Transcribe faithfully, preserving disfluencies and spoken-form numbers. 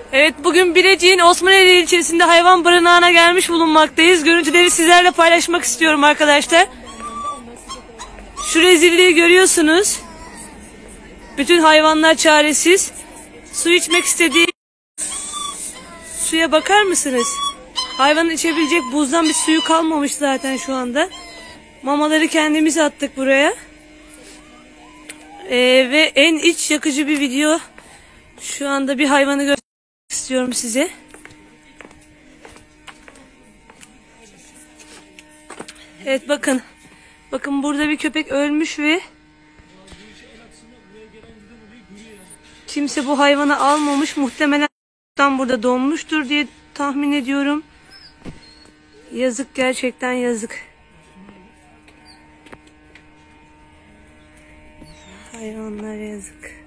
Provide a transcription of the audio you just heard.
Evet, bugün Bilecik'in Osmaneli ilçesinde hayvan barınağına gelmiş bulunmaktayız. Görüntüleri sizlerle paylaşmak istiyorum arkadaşlar. Şu rezilliği görüyorsunuz. Bütün hayvanlar çaresiz. Su içmek istediği suya bakar mısınız? Hayvanın içebilecek buzdan bir suyu kalmamış zaten şu anda. Mamaları kendimiz attık buraya. Ee, ve en iç yakıcı bir video. Şu anda bir hayvanı göstermek istiyorum size. Evet, bakın. Bakın, burada bir köpek ölmüş ve kimse bu hayvanı almamış. Muhtemelen burada donmuştur diye tahmin ediyorum. Yazık, gerçekten yazık. Hayvanlar yazık.